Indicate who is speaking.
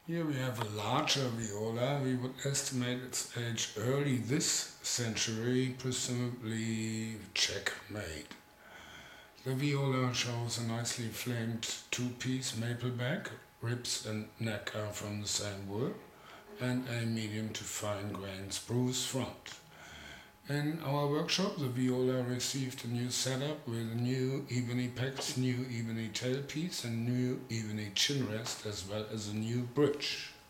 Speaker 1: Here we have a larger viola. We would estimate its age early this century, presumably checkmate. The viola shows a nicely flamed two-piece maple back, ribs and neck are from the same wood, and a medium to fine grained spruce front. In our workshop, the viola received a new setup with new ebony pecs, new ebony tailpiece, and new ebony chin rest, as well as a new bridge.